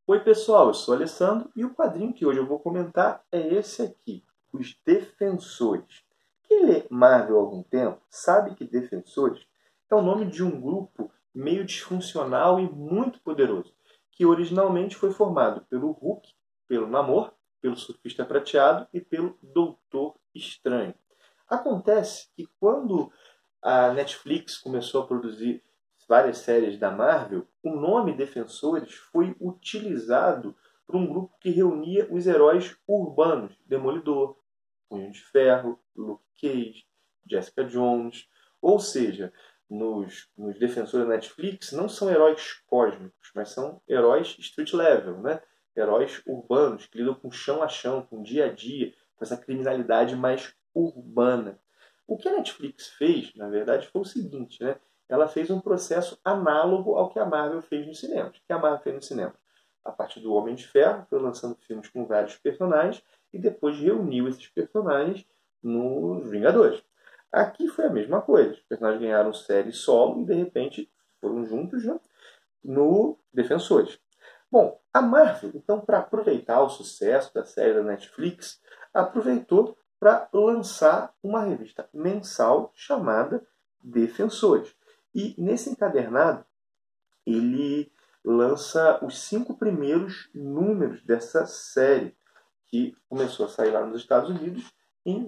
Oi pessoal, eu sou o Alessandro e o quadrinho que hoje eu vou comentar é esse aqui, Os Defensores. Quem lê Marvel há algum tempo sabe que Defensores é o nome de um grupo meio disfuncional e muito poderoso, que originalmente foi formado pelo Hulk, pelo Namor, pelo Surfista Prateado e pelo Doutor Estranho. Acontece que quando a Netflix começou a produzir várias séries da Marvel, o nome Defensores foi utilizado por um grupo que reunia os heróis urbanos, Demolidor, Punho de Ferro, Luke Cage, Jessica Jones. Ou seja, nos Defensores da Netflix não são heróis cósmicos, mas são heróis street level, né? Heróis urbanos que lidam com chão a chão, com dia a dia, com essa criminalidade mais urbana. O que a Netflix fez, na verdade, foi o seguinte, né? Ela fez um processo análogo ao que a Marvel fez no cinema. O que a Marvel fez no cinema? A partir do Homem de Ferro, foi lançando filmes com vários personagens e depois reuniu esses personagens nos Vingadores. Aqui foi a mesma coisa. Os personagens ganharam série solo e de repente foram juntos, né, no Defensores. Bom, a Marvel, então, para aproveitar o sucesso da série da Netflix, aproveitou para lançar uma revista mensal chamada Defensores. E nesse encadernado, ele lança os 5 primeiros números dessa série, que começou a sair lá nos Estados Unidos em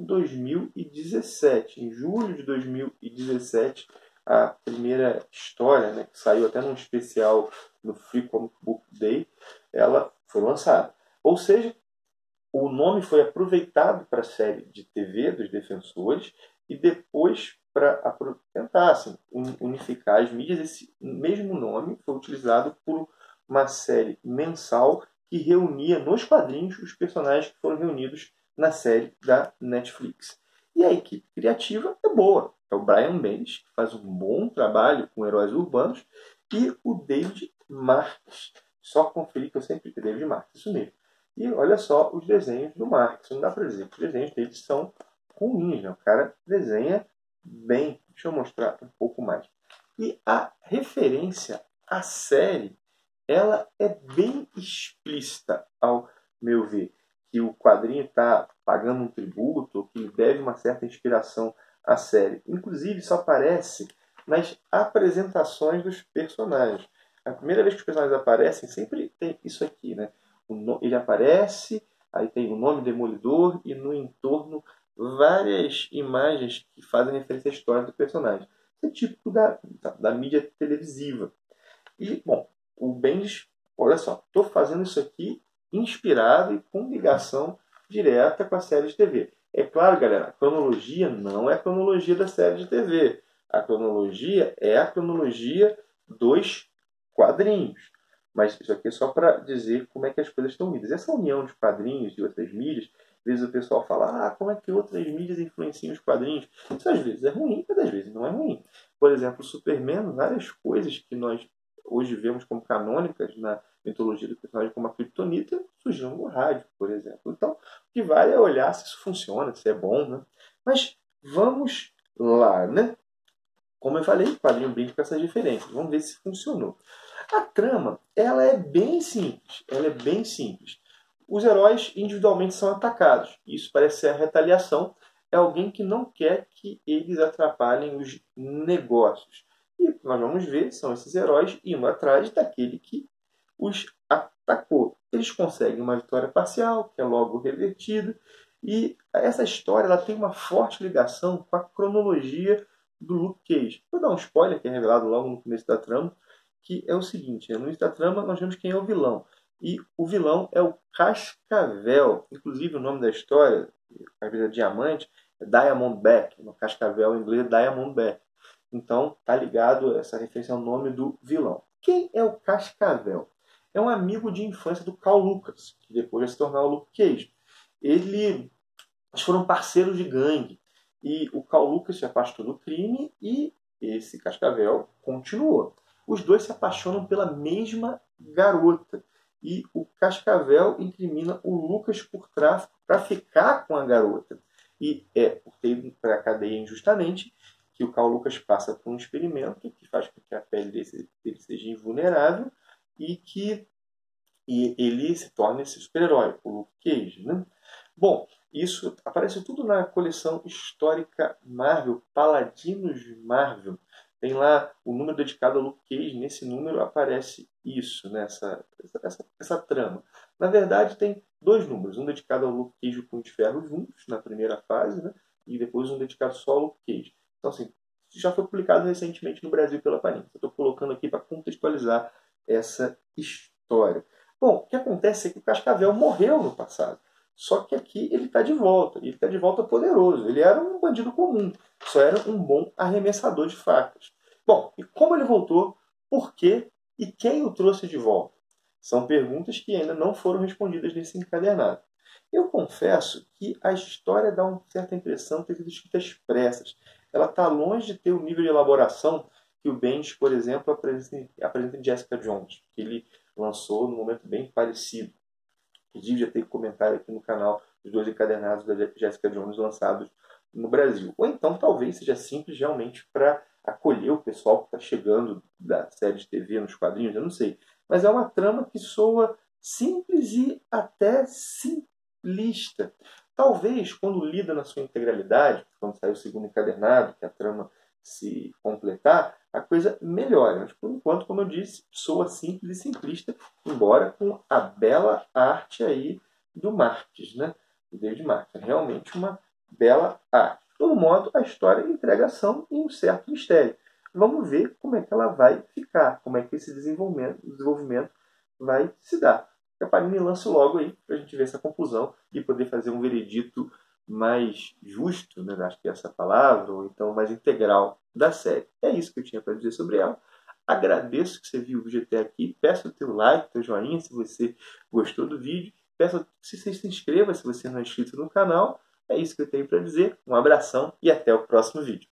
2017. Em julho de 2017, a primeira história, né, que saiu até num especial no Free Comic Book Day, ela foi lançada. Ou seja, o nome foi aproveitado para a série de TV dos Defensores e depois para tentar assim, unificar as mídias. Esse mesmo nome foi utilizado por uma série mensal que reunia nos quadrinhos os personagens que foram reunidos na série da Netflix. E a equipe criativa é boa. É o Brian Bendis, que faz um bom trabalho com heróis urbanos, e o David Marques. Só conferir que eu sempre digo David Marques, isso mesmo. E olha só os desenhos do Marx. Não dá para dizer que os desenhos dele são ruins. Né? O cara desenha bem. Deixa eu mostrar um pouco mais. E a referência à série, ela é bem explícita, ao meu ver. Que o quadrinho está pagando um tributo, que deve uma certa inspiração à série. Inclusive, isso aparece nas apresentações dos personagens. A primeira vez que os personagens aparecem, sempre tem isso aqui, né? Ele aparece, aí tem o nome Demolidor e no entorno várias imagens que fazem referência à história do personagem. Isso é típico da mídia televisiva. E, bom, o Bendis, olha só, estou fazendo isso aqui inspirado e com ligação direta com a série de TV. É claro, galera, a cronologia não é a cronologia da série de TV. A cronologia é a cronologia dos quadrinhos. Mas isso aqui é só para dizer como é que as coisas estão unidas. Essa união de quadrinhos e outras mídias, às vezes o pessoal fala, como é que outras mídias influenciam os quadrinhos? Isso às vezes é ruim, mas às vezes não é ruim. Por exemplo, o Superman, várias coisas que nós hoje vemos como canônicas na mitologia do personagem, como a Kryptonita, surgiram no rádio, por exemplo. Então, o que vale é olhar se isso funciona, se é bom, né? Mas vamos lá, né? Como eu falei, o quadrinho brinca com essas diferenças. Vamos ver se funcionou. A trama, ela é bem simples. Ela é bem simples. Os heróis individualmente são atacados. Isso parece ser a retaliação. É alguém que não quer que eles atrapalhem os negócios. E o que nós vamos ver são esses heróis indo atrás daquele que os atacou. Eles conseguem uma vitória parcial, que é logo revertida. E essa história ela tem uma forte ligação com a cronologia do Luke Cage. Vou dar um spoiler que é revelado logo no começo da trama, que é o seguinte, no início da trama nós vemos quem é o vilão. E o vilão é o Cascavel. Inclusive o nome da história, a vida diamante, é Diamondback. No Cascavel em inglês é Diamondback. Então tá ligado essa referência ao nome do vilão. Quem é o Cascavel? É um amigo de infância do Carl Lucas, que depois vai se tornar o Luke Cage. Eles foram parceiros de gangue. E o Carl Lucas se afastou do crime e esse Cascavel continuou. Os dois se apaixonam pela mesma garota. E o Cascavel incrimina o Lucas por tráfico para ficar com a garota. E é por ter ido para a cadeia injustamente que o Carl Lucas passa por um experimento que faz com que a pele dele seja invulnerável e que e ele se torna esse super-herói, o Luke Cage, né? Bom, isso aparece tudo na coleção histórica Marvel, Paladinos Marvel. Tem lá o número dedicado ao Luke Cage, nesse número aparece isso, né? essa trama. Na verdade, tem dois números, um dedicado ao Luke Cage e o Punho de Ferro juntos, na primeira fase, né? E depois um dedicado só ao Luke Cage. Então, assim, já foi publicado recentemente no Brasil pela Panini. Eu estou colocando aqui para contextualizar essa história. Bom, o que acontece é que o Cascavel morreu no passado. Só que aqui ele está de volta. E ele está de volta poderoso. Ele era um bandido comum. Só era um bom arremessador de facas. Bom, e como ele voltou? Por quê? E quem o trouxe de volta? São perguntas que ainda não foram respondidas nesse encadernado. Eu confesso que a história dá uma certa impressão de ter sido escrita às pressas. Ela está longe de ter o nível de elaboração que o Bendis, por exemplo, apresenta em Jessica Jones, que ele lançou num momento bem parecido. Inclusive, já teve comentário aqui no canal dos dois encadernados da Jessica Jones lançados no Brasil. Ou então, talvez seja simples realmente para acolher o pessoal que está chegando da série de TV nos quadrinhos, eu não sei. Mas é uma trama que soa simples e até simplista. Talvez, quando lida na sua integralidade, quando sair o segundo encadernado, que a trama se completar, a coisa melhora. Mas, por enquanto, como eu disse, soa simples e simplista, embora com a bela arte aí do Marques, né? Do David Marques. É realmente uma bela arte. De todo modo, a história entrega ação e um certo mistério. Vamos ver como é que ela vai ficar, como é que esse desenvolvimento vai se dar. Que a Panini lance logo aí, para a gente ver essa conclusão e poder fazer um veredito mais justo, né? Acho que é essa palavra, ou então mais integral da série. É isso que eu tinha para dizer sobre ela. Agradeço que você viu o vídeo até aqui. Peço o teu like, teu joinha se você gostou do vídeo. Peço que você se inscreva se você não é inscrito no canal. É isso que eu tenho para dizer. Um abração e até o próximo vídeo.